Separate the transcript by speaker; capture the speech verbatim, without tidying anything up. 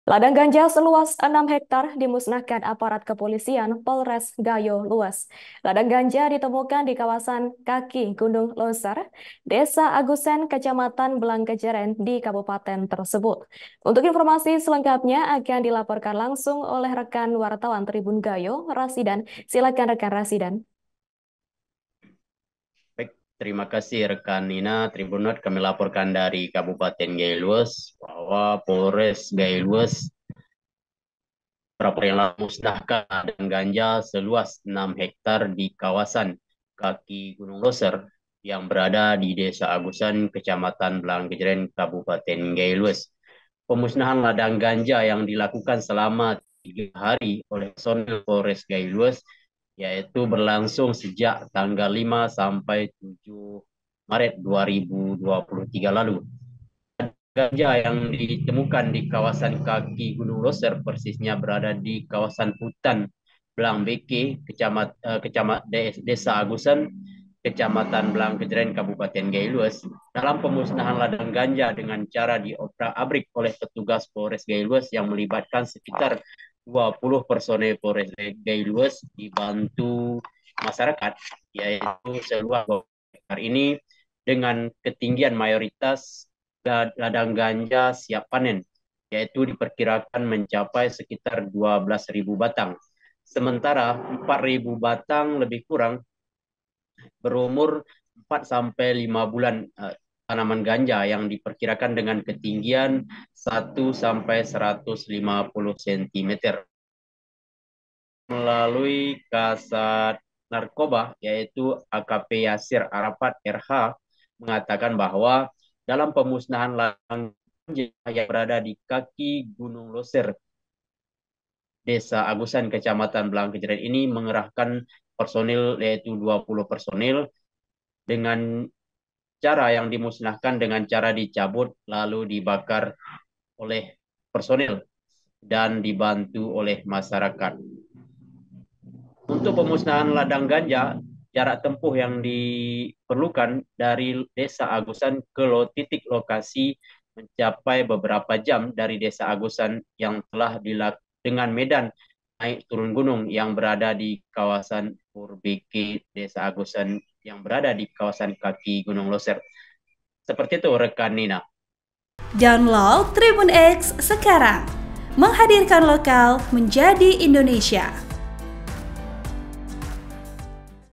Speaker 1: Ladang ganja seluas enam hektar dimusnahkan aparat kepolisian Polres Gayo Luas. Ladang ganja ditemukan di kawasan kaki Gunung Loser, Desa Agusen, Kecamatan Blangkejeren di kabupaten tersebut. Untuk informasi selengkapnya akan dilaporkan langsung oleh rekan wartawan Tribun Gayo, Rasidan. Silakan rekan Rasidan.
Speaker 2: Baik, terima kasih rekan Nina. Tribunot kami laporkan dari Kabupaten Gailus bahwa Polres Gailus beberapa yang lalu musnahkan dan ganja seluas enam hektar di kawasan kaki Gunung Loser yang berada di Desa Agusan, Kecamatan Blangkejeren, Kabupaten Gailus. Pemusnahan ladang ganja yang dilakukan selama tiga hari oleh personil Polres Gailus yaitu berlangsung sejak tanggal lima sampai tujuh Maret dua ribu dua puluh tiga lalu. Ganja yang ditemukan di kawasan kaki Gunung Loser persisnya berada di kawasan hutan Belang Beke, kecamat, eh, kecamat Desa Agusan, Kecamatan Belang Kejeren, Kabupaten Gailus. Dalam pemusnahan ladang ganja dengan cara diobrak-abrik oleh petugas Polres Gailus yang melibatkan sekitar dua puluh personel Polres Gailus dibantu masyarakat, yaitu seluas hektar ini dengan ketinggian mayoritas ladang ganja siap panen, yaitu diperkirakan mencapai sekitar dua belas ribu batang. Sementara empat ribu batang lebih kurang berumur empat sampai lima bulan uh, tanaman ganja yang diperkirakan dengan ketinggian satu sampai seratus lima puluh sentimeter. Melalui Kasat Narkoba, yaitu A K P Yasir Arafat R H, mengatakan bahwa dalam pemusnahan ladang yang berada di kaki Gunung Loser, Desa Agusan, Kecamatan Blangkejeren ini mengerahkan personil yaitu dua puluh personil dengan cara yang dimusnahkan dengan cara dicabut lalu dibakar oleh personil dan dibantu oleh masyarakat. Untuk pemusnahan ladang ganja, jarak tempuh yang diperlukan dari Desa Agusan ke titik lokasi mencapai beberapa jam dari Desa Agusan yang telah dilakukan dengan medan naik turun gunung yang berada di kawasan Purbiki, Desa Agusan yang berada di kawasan kaki Gunung Loser. Seperti itu rekan Nina.
Speaker 3: Download Tribun X sekarang, menghadirkan lokal menjadi Indonesia.